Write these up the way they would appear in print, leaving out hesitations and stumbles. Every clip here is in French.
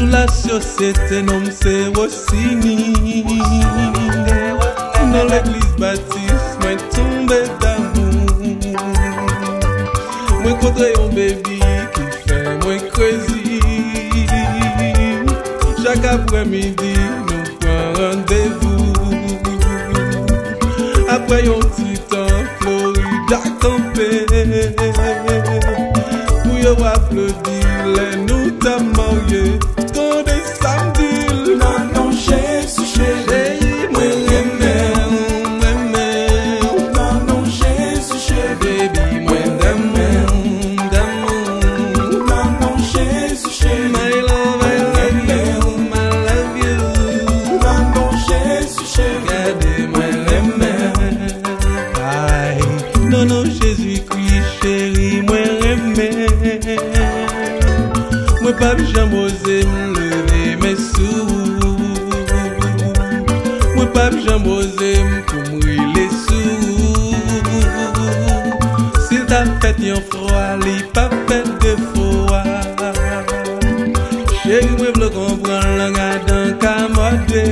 la société non c'est Rossini. Dans l'église baptiste, moi tombé d'amour. Moi rencontré un baby qui fait moi crazy. Chaque après-midi, nous prenons rendez-vous. Après un petit temps, Floride a campé. Pour y applaudir, les nous t'a marié. Quand des samedis, non, non, Jésus chéri, moi non, non, Jésus chéri, baby, moi d'amour. non, non, Jésus chéri, My love, I love you, I love you. non, non, Jésus chéri, Regardez-moi les mains. Aïe, non, non, Jésus-Christ, chéri, moi remets. Moi pas jamais osé me lever mes sous. Moi pas jamais osé me couvrir les sous. S'il t'a fait un froid, il pas fait de froid. Chéri, moi v'le comprendre la garde qu'à modé.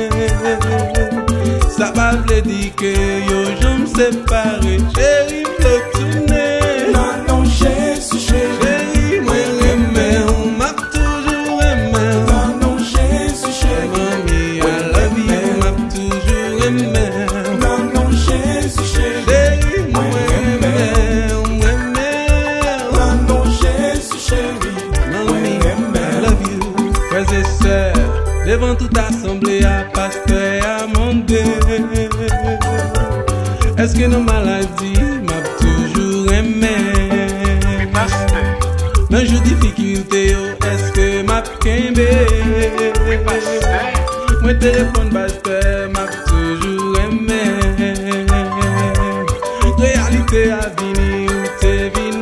Ça va v'le dire que yo j'aime séparer. Chéri, v'le tourner. non, non, Jésus chéri, Chéri, moi remets, on m'a toujours aimé. non, non, Jésus chéri, Mami, I love you, m'a toujours aimé. non, non, Jésus chéri, Chéri, moi remets, on non, non, Jésus chéri, Mami, I love you. Frères et sœurs, devant toute assemblée, à pasteur à mandé. Est-ce que nos maladies m'a toujours aimé? Dans les difficultés, est-ce que m'a kembe? Moi téléphone pasteur m'a toujours aimé. Réalité à venir, t'es vine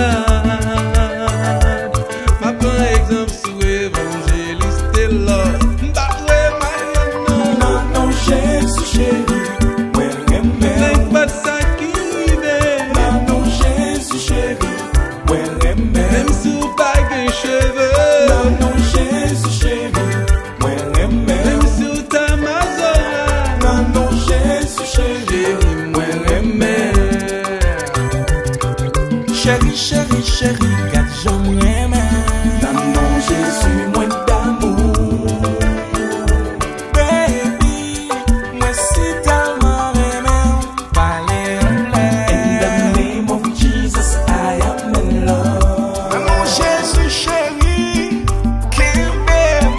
malade. Ma prend exemple sur évangéliste et l'or. M'batoué Mariano. non, non, Jésus chéri, moi N'est pas ça qui m'aide. non, non, Jésus chéri, moi Même si ou pas qu'un cheveux. non, non, Jésus chéri, moi Même si ou t'as ma zora. non, non, Jésus chéri, Chéri, moi remets. chéri, chéri, chéri, car j'aimerais non, non, Jésus, moi d'amour, baby, moi si tellement aimé, parler en l'air. In the name of Jesus, I am in love. Maman, Jésus, chéri, qu'il m'aime.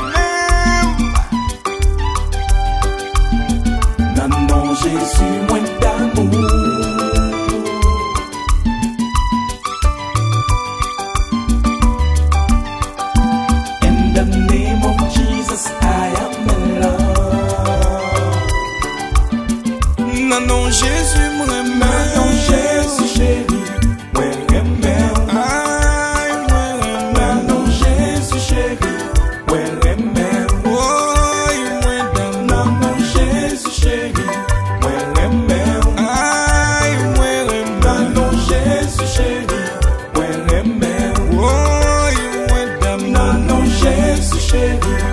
Non, non, Jésus, moi d'amour. In the name of Jesus, I am in love. Non, non, Jésus, moi remets. Non, Jésus, chéri, moi remets. Aïe, moi remets. Non, Jésus, chéri, moi remets. Oh, moi d'amour. Non, non, Jésus, chéri, moi remets. Aïe, moi remets. Non, Jésus, chéri, moi remets. Oh, moi d'amour. Non, non, Jésus, chéri.